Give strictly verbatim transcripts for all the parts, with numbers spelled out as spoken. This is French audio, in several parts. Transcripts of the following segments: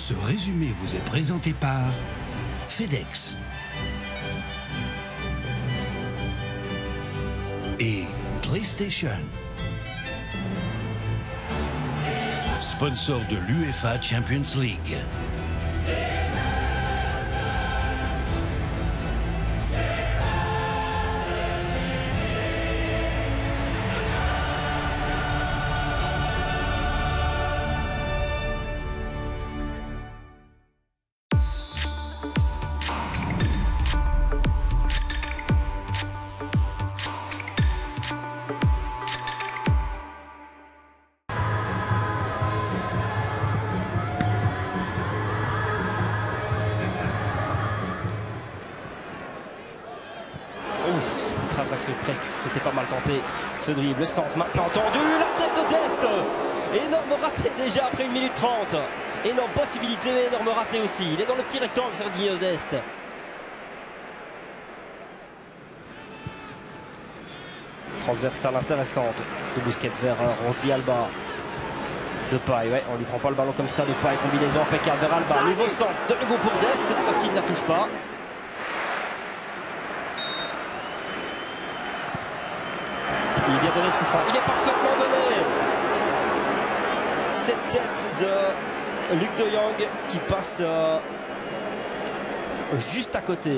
Ce résumé vous est présenté par FedEx et PlayStation, sponsor de l'UEFA Champions League. Presque, c'était pas mal tenté ce dribble, le centre maintenant tendu, la tête de Dest, énorme raté déjà après une minute trente, énorme possibilité mais énorme raté aussi, il est dans le petit rectangle Serginho Dest. Transversale intéressante de Busquets vers Jordi Alba. Depay, ouais, on lui prend pas le ballon comme ça, Depay, combinaison impeccable vers Alba, nouveau centre, de nouveau pour Dest, cette fois-ci il ne la touche pas. Il est bien donné ce coup franc, il est parfaitement donné. Cette tête de Luc de Jong qui passe euh, juste à côté.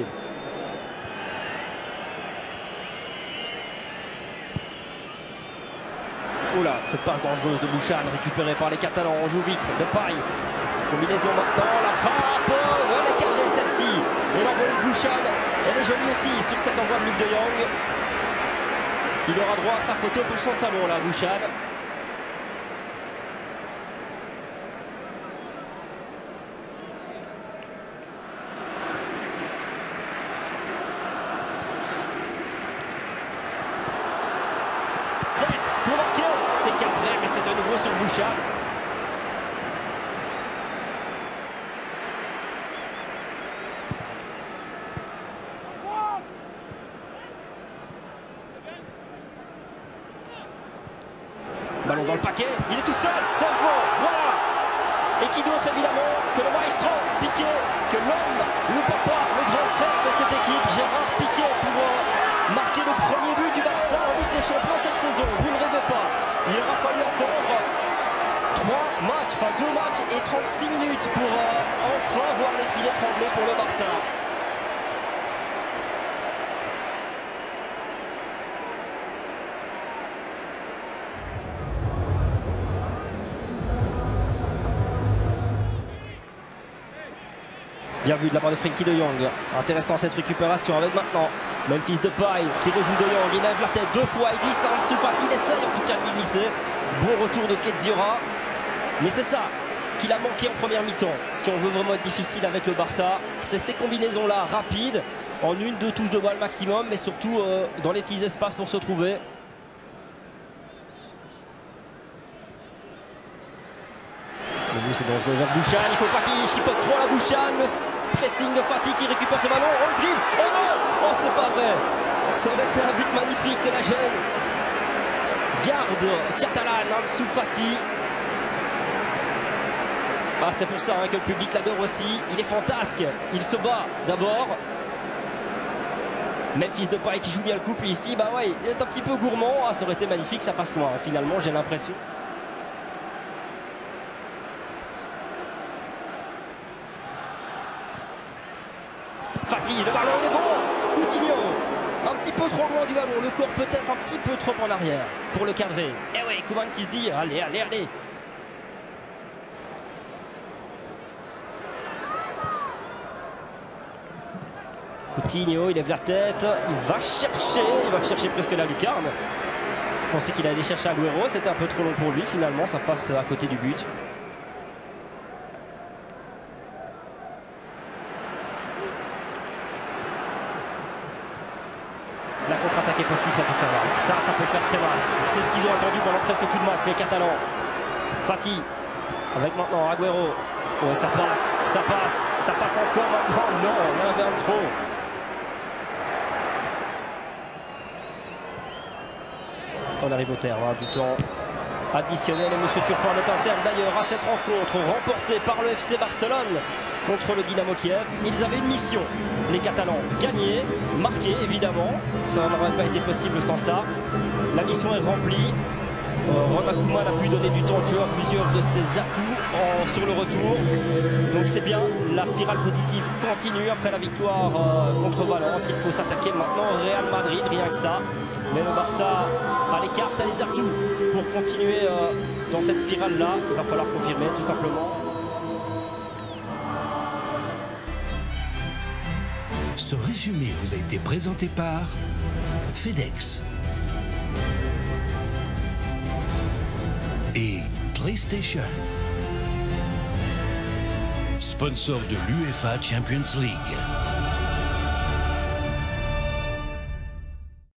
Oula, cette passe dangereuse de Bouchan récupérée par les Catalans, on joue vite, Depay. Combinaison maintenant, la frappe, oh, elle est cadrée celle-ci. Et l'envolée de Bouchan, elle est jolie aussi sur cet envoi de Luc de Jong. Il aura droit à sa photo pour son salon, là, Bouchan. Dest pour marquer, c'est cadré, mais c'est de nouveau sur Bouchan. Ballon dans le paquet, il est tout seul, c'est un fond, voilà. Et qui d'autre évidemment que le maestro Piqué, que l'homme, le papa, le grand frère de cette équipe, Gérard Piqué, pour euh, marquer le premier but du Barça en Ligue des Champions cette saison. Vous ne rêvez pas, il aura fallu attendre trois matchs, enfin deux matchs et trente-six minutes pour euh, enfin voir les filets trembler pour le Barça. Bien vu de la part de Frenkie de Jong. Intéressant cette récupération avec maintenant Memphis Depay qui rejoue de Jong. Il lève la tête deux fois, il glisse en dessous. Fati essaye en tout cas de lui glisser. Bon retour de Kedira. Mais c'est ça qu'il a manqué en première mi-temps. Si on veut vraiment être difficile avec le Barça, c'est ces combinaisons-là rapides, en une, deux touches de balle maximum, mais surtout euh, dans les petits espaces pour se trouver. C'est dangereux vers Bouchan, il ne faut pas qu'il chipote trop la Bouchan, le pressing de Fati qui récupère ce ballon, oh le dribble, oh non, oh c'est pas vrai, ça aurait été un but magnifique de la jeune garde catalane en dessous Fati. Ah, c'est pour ça hein, que le public l'adore aussi, il est fantasque, il se bat d'abord. Memphis Depay qui joue bien le couple ici, bah ouais, il est un petit peu gourmand, ah, ça aurait été magnifique, ça passe loin finalement j'ai l'impression. Fati, le ballon il est bon, Coutinho, un petit peu trop loin du ballon, le corps peut-être un petit peu trop en arrière pour le cadrer. Eh oui, Koeman qui se dit, allez, allez, allez. Coutinho, il lève la tête, il va chercher, il va chercher presque la lucarne. Je pensais qu'il allait chercher Agüero, c'était un peu trop long pour lui, finalement ça passe à côté du but. La contre-attaque est possible, ça peut faire mal. Ça, ça peut faire très mal. C'est ce qu'ils ont attendu pendant presque tout le match, les Catalans. Fati, avec maintenant Agüero. Ouais, ça passe, ça passe, ça passe encore maintenant. Non, il y en avait un de trop. On arrive au terme hein, du temps additionnel. Et Monsieur Turpin met un terme d'ailleurs à cette rencontre remportée par le F C Barcelone contre le Dynamo Kiev. Ils avaient une mission, les Catalans, gagner, marquer évidemment. Ça n'aurait pas été possible sans ça. La mission est remplie. Ronald Koeman a pu donner du temps de jeu à plusieurs de ses atouts en, sur le retour. Donc c'est bien, la spirale positive continue après la victoire euh, contre Valence. Il faut s'attaquer maintenant au Real Madrid, rien que ça. Mais le Barça a les cartes, a les atouts pour continuer euh, dans cette spirale-là. Il va falloir confirmer tout simplement. Ce résumé vous a été présenté par FedEx et PlayStation, sponsor de l'UEFA Champions League.